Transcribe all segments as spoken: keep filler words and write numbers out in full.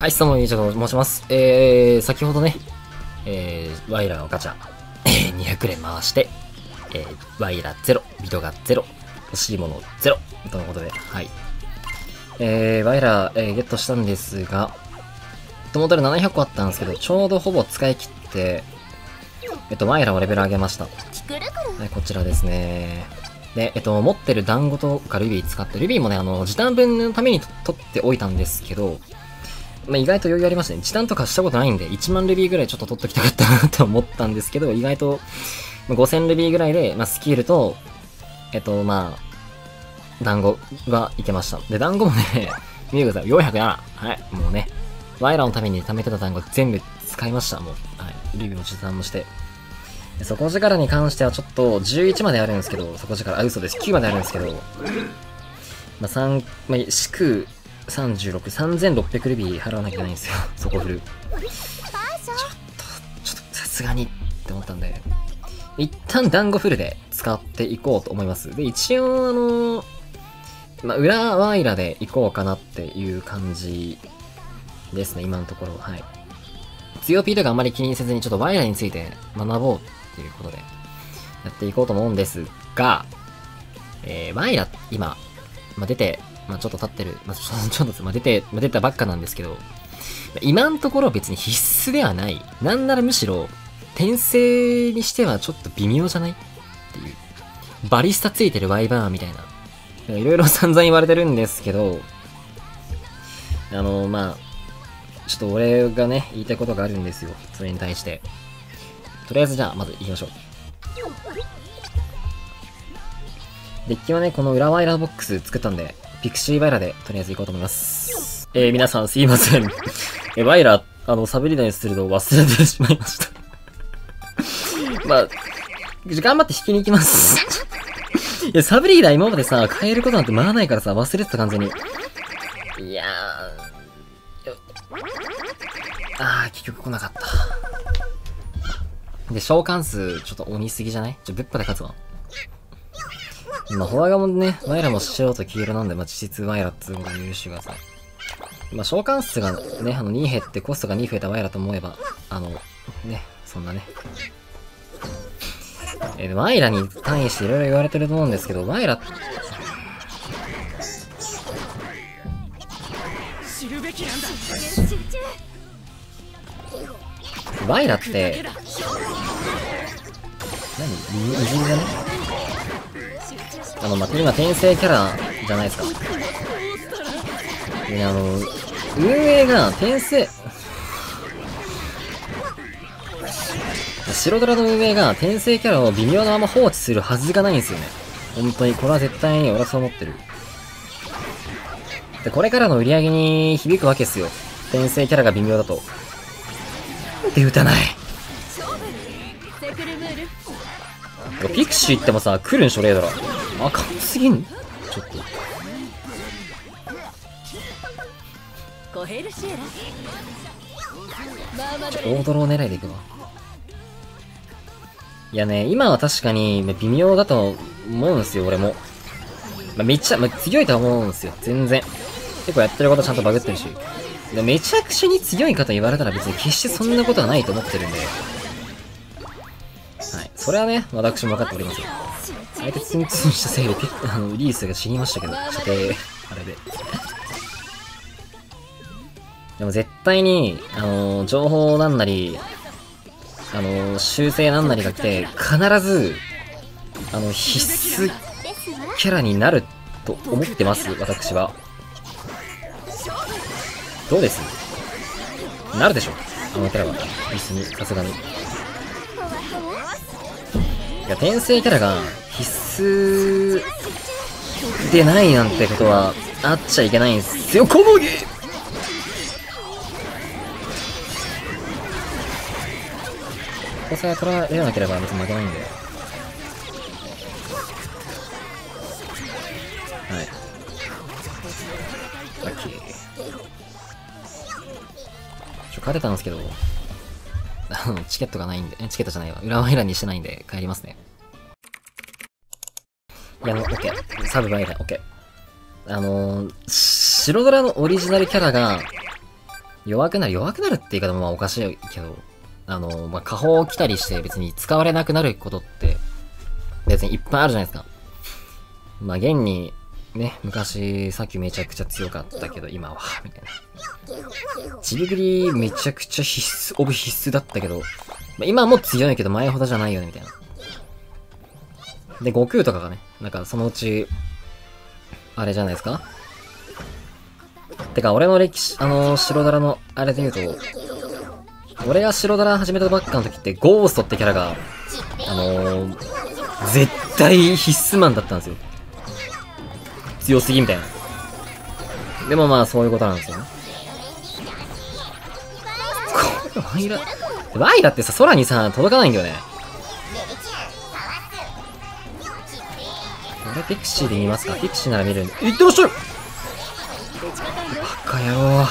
はい、どうも、ゆうちゃと申します。えー、先ほどね、えー、ワイラのガチャ、にひゃくれん回して、えー、ワイラゼロ、ビトがゼロ、欲しいものゼロ、とのことで、はい。えー、ワイラ、えー、ゲットしたんですが、トータルななひゃっこあったんですけど、ちょうどほぼ使い切って、えっと、ワイラをレベル上げました。はい、こちらですね。で、えっと、持ってる団子とかルビー使って、ルビーもね、あの、時短分のために取っておいたんですけど、まあ、意外と余裕ありましたね。時短とかしたことないんで、いちまんルビーぐらいちょっと取っときたかったなと思ったんですけど、意外と、ごせんルビーぐらいで、まあ、スキルと、えっと、まあ、団子がいけました。で、団子もね、見てください。よんひゃくなな。はい、もうね、ワイラのために貯めてた団子全部使いました。もう、はい、ルビーも時短もして。底力に関してはちょっとじゅういちまであるんですけど、底力、あ、嘘です。きゅうまであるんですけど、まあ、さん、まあ、祝、さんじゅうろく、さんぜんろっぴゃくルビー払わなきゃいけないんですよ。そこフル。ちょっと、ちょっとさすがにって思ったんで、一旦団子フルで使っていこうと思います。で、一応あの、まあ、裏ワイラでいこうかなっていう感じですね、今のところ。はい。強 P とかあんまり気にせずに、ちょっとワイラについて学ぼうっていうことで、やっていこうと思うんですが、えー、ワイラ、今、まあ、出て、まあ、ちょっと経ってる、まあ、ちょちょっと、まあ、出て、まあ、出たばっかなんですけど、今のところ別に必須ではない。なんならむしろ、転生にしてはちょっと微妙じゃないっていう。バリスタついてるワイバーンみたいな。いろいろ散々言われてるんですけど、あの、まあ、ちょっと俺がね、言いたいことがあるんですよ。それに対して。とりあえずじゃあ、まず行きましょう。デッキはね、この裏ワイラーボックス作ったんで、ピクシーワイラでとりあえず行こうと思います。えー、皆さんすいません。え、ワイラ、あの、サブリーダーにするのを忘れてしまいました。まあ、頑張って引きに行きます。いや、サブリーダー今までさ、変えることなんて回らないからさ、忘れてた完全に。いやー。あー、結局来なかった。で、召喚数、ちょっと鬼すぎじゃないちょ、ぶっぱで勝つわ。まあ、フォアガモンね、ワイラも白と黄色なんで、まあ、実質ワイラっつうのが優秀がさ。まあ、召喚数がね、あの、に減ってコストがに増えたワイラと思えば、あの、ね、そんなね。えー、ワイラに対していろいろ言われてると思うんですけど、ワイラ、ワイラって、何水じゃねあの、まあ、今、転生キャラじゃないですか。でね、あの、運営が転生、白ドラの運営が転生キャラを微妙なまま放置するはずがないんですよね。本当に、これは絶対に俺はそう思ってる。で、これからの売り上げに響くわけですよ。転生キャラが微妙だと。で、打たない。ピクシー行ってもさ、来るんしょ、レイドラ。あかんすぎん。ちょっと。ちょ、大ドロー狙いでいくわ。いやね、今は確かに微妙だと思うんすよ、俺も。まあ、めっちゃ、まあ、強いとは思うんですよ、全然。結構やってることちゃんとバグってるし。でめちゃくちゃに強いかと言われたら別に決してそんなことはないと思ってるんで。はい。それはね、私も分かっておりますよ。相手ツンツンしたせいで、あの、リースが死にましたけど、射程、あれで。でも絶対に、あのー、情報なんなり、あのー、修正なんなりが来て、必ず、あの、必須キャラになると思ってます、私は。どうですなるでしょあのキャラは。必須に、さすがに。いや、転生キャラが必須でないなんてことはあっちゃいけないんですよ、小麦ここさえ取られなければ別に負けないんで。はい。ラッキー。ちょ、勝てたんですけど、あの、チケットがないんで、チケットじゃないわ。裏ワイラにしてないんで帰りますね。いや、もう、オッケー。サブワイラ、オッケー。あのー、白ドラのオリジナルキャラが、 弱くなる、弱くなるって言い方もまあおかしいけど、あの、まあ、下方来たりして別に使われなくなることって別にいっぱいあるじゃないですか。まあ、現に、ね、昔、さっきめちゃくちゃ強かったけど、今は、みたいな。ちびぐりめちゃくちゃ必須、オブ必須だったけど、まあ、今も強いけど前ほどじゃないよね、みたいな。で、悟空とかがね、なんかそのうち、あれじゃないですか。てか、俺の歴史、あのー、白ドラの、あれで言うと、俺が白ドラ始めたばっかの時って、ゴーストってキャラが、あのー、絶対必須マンだったんですよ。強すぎみたいな。でもまあ、そういうことなんですよね。これ、ワイラ、ワイラってさ、空にさ、届かないんだよね。俺、ピクシーで見ますか？ピクシーなら見るんで。いってらっしゃい！バカ野郎。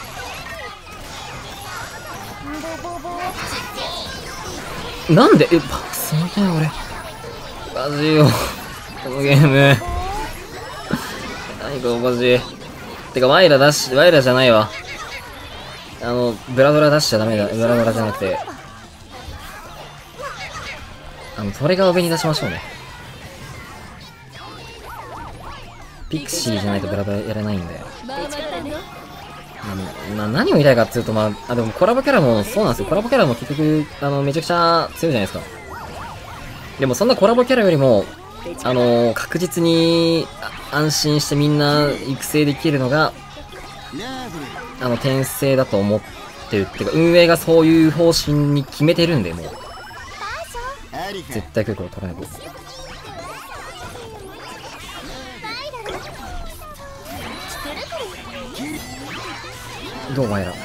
なんでえ、バクスみたい俺。おかしいよ。このゲーム。何かおかしい。てか、ワイラ出し、ワイラじゃないわ。あの、ブラドラ出しちゃダメだ。ブラドラじゃなくて。あの、トレガーを上に出しましょうね。ピクシーじゃないとブラドラやれないんだよ。まあ、何を言いたいかっていうと、まあ、あ、でもコラボキャラもそうなんですよ。コラボキャラも結局、あの、めちゃくちゃ強いじゃないですか。でもそんなコラボキャラよりも、あのー、確実に安心してみんな育成できるのが、あの、転生だと思ってるっていうか、運営がそういう方針に決めてるんで、もう。絶対結構取らないと。どうお前ら。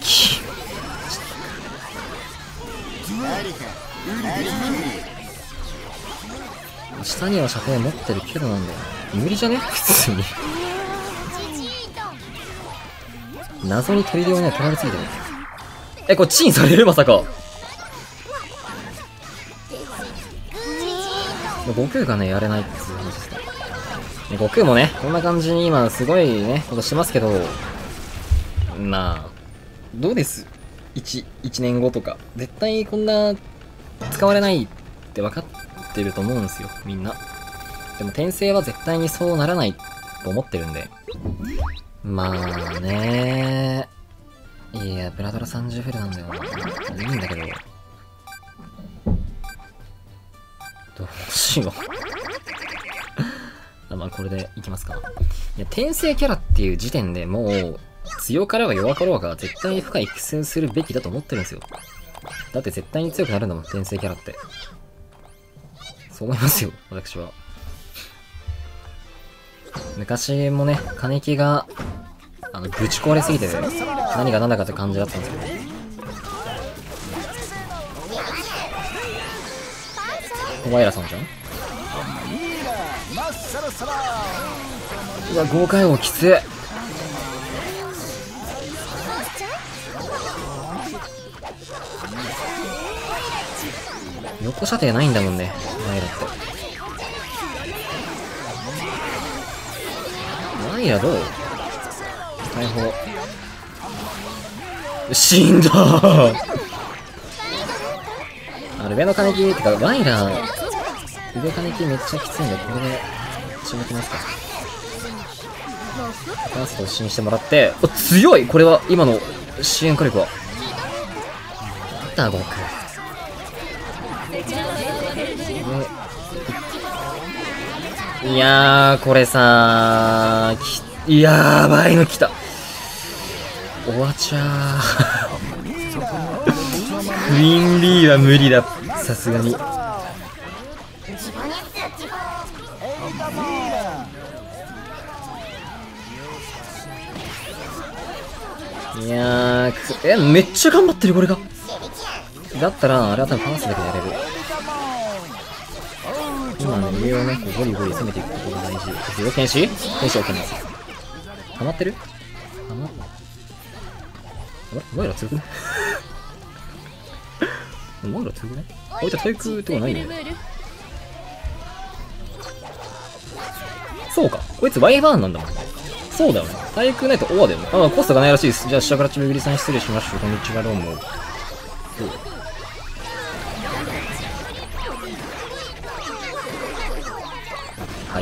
下には射程持ってるけどなんだよ。無理じゃね普通に。謎にトリリオには取られすぎてる。え、これチンされるまさか。悟空がね、やれないっていう話ですか。悟空もね、こんな感じに今すごいね、ことしてますけど、まあ、どうです ?1、一年後とか。絶対こんな使われないって分かってると思うんですよ、みんな。でも転生は絶対にそうならないと思ってるんで。まあねー。いや、ブラドラさんじゅうフルなんだよな。いいんだけど。どうしよう。あ、まあこれでいきますか。いや、転生キャラっていう時点でもう、強かろうが弱かろうが絶対に深い育成するべきだと思ってるんですよ。だって絶対に強くなるんだもん、転生キャラって。そう思いますよ、私は。昔もね、金木が、あの、ぶち壊れすぎて、何が何だかって感じだったんですけど。小林さんじゃん。うわ、豪快王きつい。横射程ないんだもんね、マイラって。マイラどう？解放。死んだーあれ、上の金木ってか、マイラ、上金木めっちゃきついんで、これで、しめてますか。ファーストを支援してもらって、お、強いこれは、今の支援火力は。ダゴク。いやー、これさー、き、やばいの来た。おわちゃー。クイーンビーは無理だ、さすがに。いやー、く、え、めっちゃ頑張ってる、これが。だったら、あれは多分ファーストだけやれる。今ね、上をね、こうゴリゴリ攻めていくことが大事。要剣士剣士 OK です。溜まってる溜まっあれお前ら強くねお前ら強くねあいつ体育とかないよね。そうか、こいつワイバーンなんだもん。 そうだよね。体育ないとオアだよね。あ、コストがないらしいです。じゃあ、下からちびぐりさん失礼しましょう。こんにちは、どうも。そうはい。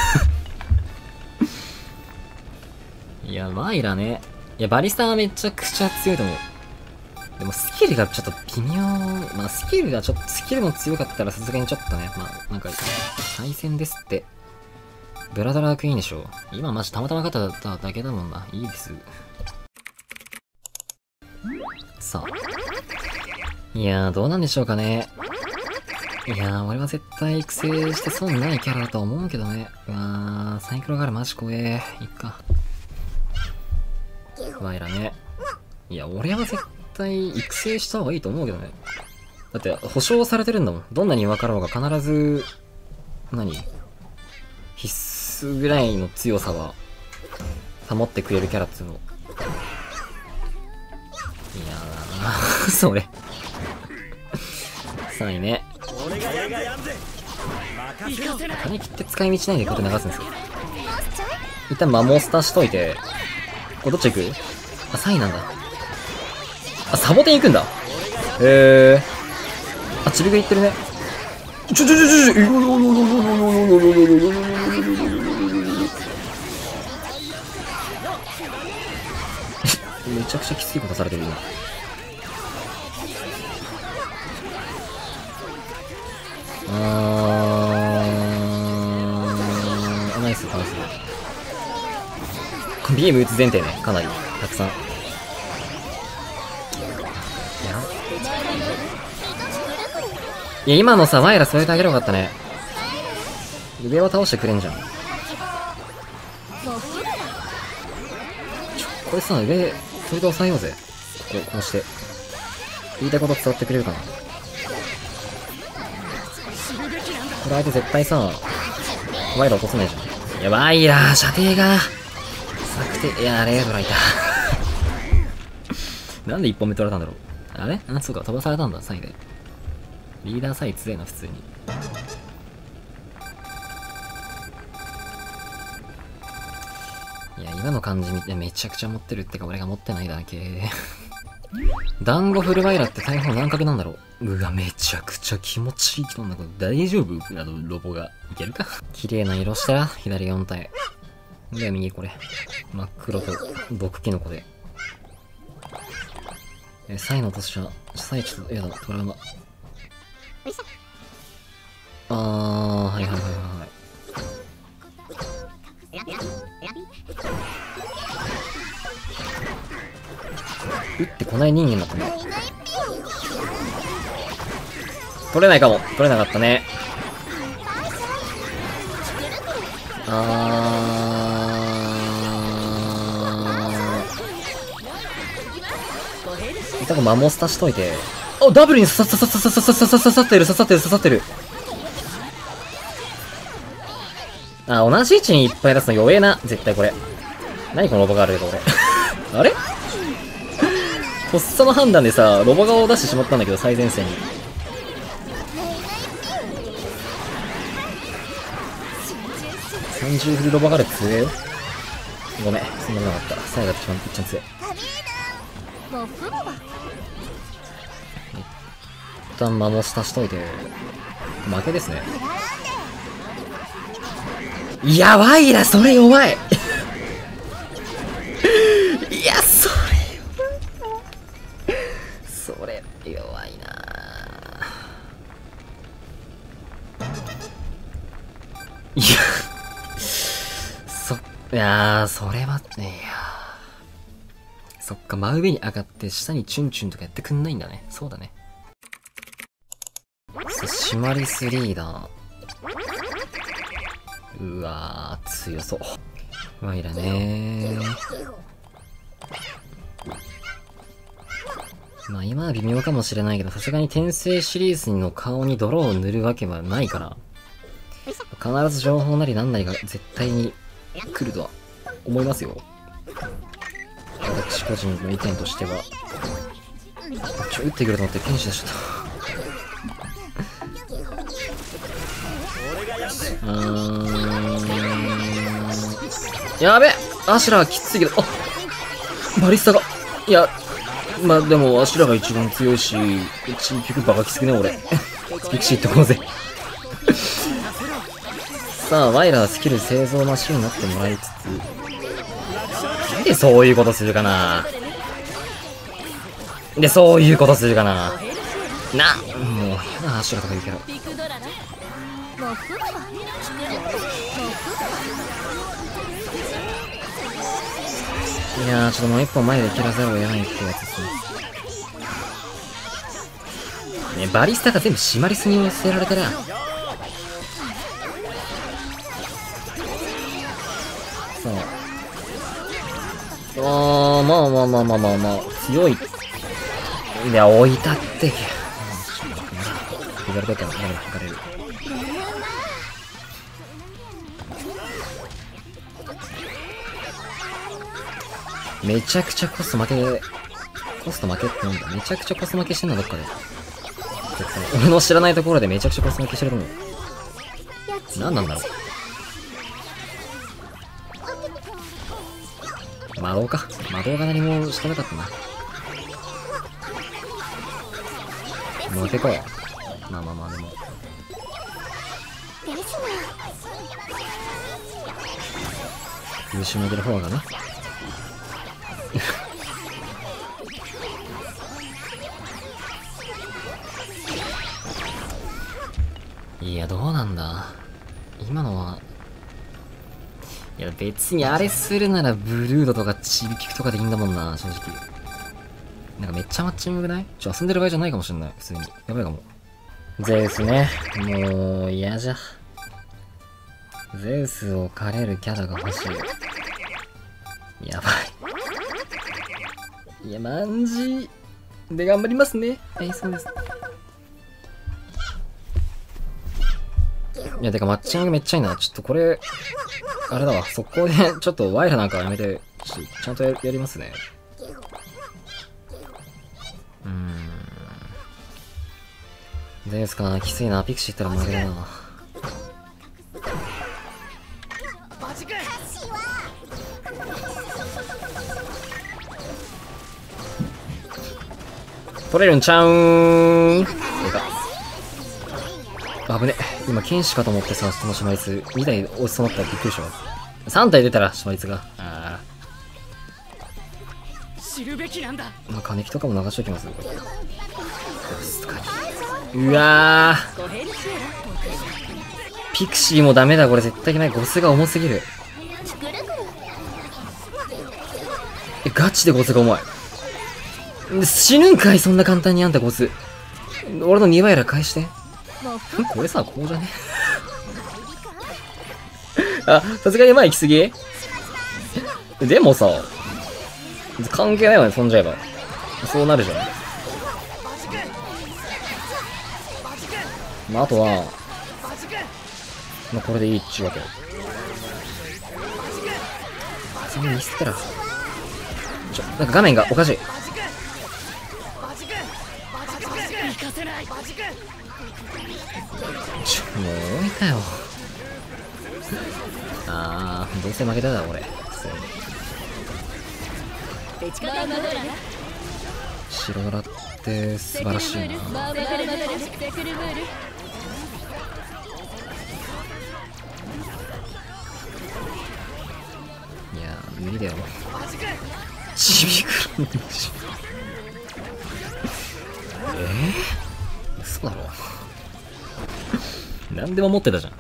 いや、マイラね。いや、バリスタはめちゃくちゃ強いと思う。でもスキルがちょっと微妙。まあスキルがちょっと、スキルも強かったらさすがにちょっとね。まあなんか、対戦ですって。ブラドラークイーンでしょ。今マジたまたま勝っただけだもんな。いいです。さあ。いやー、どうなんでしょうかね。いやー、俺は絶対育成して損ないキャラだと思うけどね。うわー、サイクロガールマジ怖え。いっか。ワイラね。いや、俺は絶対育成した方がいいと思うけどね。だって、保証されてるんだもん。どんなに分かろうが必ず、何必須ぐらいの強さは、保ってくれるキャラっつうの。いやー、それ。さんいね。金切って使い道ないでこうやって流すんですよ。一旦マモスタしといて、これどっち行く？あ、さんいなんだ。あ、サボテン行くんだ。へえ。あ、ちびぐり行ってるね。ちょちょちょちょちょ。めちゃくちゃきついことされてる今。あー、ナイス、ナイス。ビーム打つ前提ね、かなりたくさん。いや、いや今のさ、ワイラ添えてあげればよかったね。上を倒してくれんじゃん。ちょ、これさ、上、それで抑えようぜ。ここ、こうして。言いたいこと伝わってくれるかな。これ相手絶対さ、ワイラ落とせないじゃん。いや、ワイラー、射程が。策定、いや、レードラいた。なんで一本目取られたんだろう。あれあ、そうか、飛ばされたんだ、サイで。リーダーサイ強えな、普通に。いや、今の感じ見てめちゃくちゃ持ってるってか、俺が持ってないだけ。団子フルワイラって大砲何角なんだろう。うわ、めちゃくちゃ気持ちいい人なんだけど、大丈夫？あの、ロボが。いけるか？綺麗な色したら、左よん体。で、右これ。真っ黒と毒キノコで。え、サイの年は、サイちょっと、やだ、トラウマ。あー、はいはいはいはいはい。打ってこない人間だったね。取れないかも。取れなかったね。あー。多分マモスタしといて。あ、ダブルに刺さ、刺さ、刺さ、刺さ、刺さ、刺さってる、刺さってる、刺さってる。あ、同じ位置にいっぱい出すの弱えな。絶対これ。何このロボがあるけど俺。あれとっさの判断でさ、ロボ側を出してしまったんだけど、最前線に。さんじゅうフルロボガール強えよ。ごめん、そんなのなかった。最後が一番、一番強い。一旦マモスタしといて。負けですね。いやばいな、それ弱い。いや、それそれ弱いな。いやそいやーそれはね。いやそっか、真上に上がって下にチュンチュンとかやってくんないんだね。そうだね。さシマリスリーダー。うわー強そう。ワイラねー。まあ今は微妙かもしれないけど、さすがに転生シリーズの顔に泥を塗るわけはないから、必ず情報なりなんなりが絶対に来るとは思いますよ。私個人の意見としては。ちょ、打ってくると思って剣士出しちゃった。うーん。やべっアシュラーきついけど、あバリスタが、いや、まあでも、アシュラが一番強いし、チーピクバカきつくね、俺。ピクシーってこうぜ。さあ、ワイラースキル製造マシンになってもらいつつ、なんでそういうことするかな。で、そういうことするかな。な、もう、やだ、アシュラとか言うけど。いやー、ちょっともう一本前で切らざるを得ないってやつですね。ね、バリスタが全部シマリスに寄せられてる。さあ。あー、まあまあまあまあまあまあ、強い。いや、置いたって。言われたから、まだ引かれる。めちゃくちゃコスト負け、コスト負けってなんだ。めちゃくちゃコスト負けしてんのどっかで。俺の知らないところでめちゃくちゃコスト負けしてると思う。何なんだろう。魔導か。魔導が何もしてなかったな。負けか。まあまあまあでも。優秀なげる方がな。いや、どうなんだ。今のは。いや、別にあれするならブルードとかチビピクとかでいいんだもんな、正直。なんかめっちゃマッチングない？ちょ、遊んでる場合じゃないかもしんない、普通に。やばいかも。ゼウスね。もう、嫌じゃ。ゼウスを狩れるキャラが欲しい。やばい。いや、マンジで頑張りますね。はい、そうです。いや、てかマッチングめっちゃいいな。ちょっとこれ、あれだわ。速攻で、ちょっとワイラなんかやめて、ちょっとちゃんと や, やりますね。うーん。ゼウスかな、きついな。ピクシー行ったら負けだな。取れるんちゃうーん。あぶね。今、剣士かと思ってさ、そのシマリス。に体押しそうなったらびっくりしたわ。さん体出たら、シマリスが。ああ。知るべきなんだ。まあ、金木とかも流しときますよ、これ。うわー。ピクシーもダメだ、これ絶対いけない。ゴスが重すぎる。え、ガチでゴスが重い。死ぬんかい、そんな簡単にあんたゴス。俺のにワイラ返して。これさ、こうじゃねあ、さすがに前行き過ぎでもさ、関係ないわね、飛んじゃえば。そうなるじゃん。まあ、あとは、まあ、これでいいっちゅうわけ。それミスったら。ちょ、なんか画面がおかしい。ちょ、もう終えたよ。あー、どうせ負けただ、俺。白ドラって素晴らしいな。いやー、無理だよ。ちびくるんでしょ。えー、嘘だろ。何でも持ってたじゃん。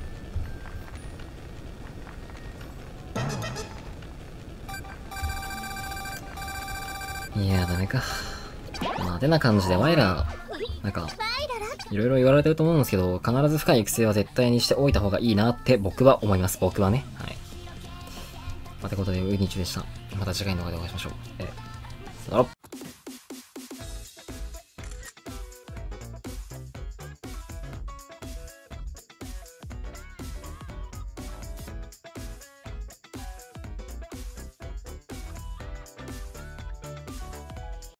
いやー、ダメか。まあ、てな感じで、ワイラー、なんか、いろいろ言われてると思うんですけど、必ず深い育成は絶対にしておいた方がいいなって僕は思います。僕はね。はい。まあ、てことで、ウニチュでした。また次回の動画でお会いしましょう。えー、さよなら。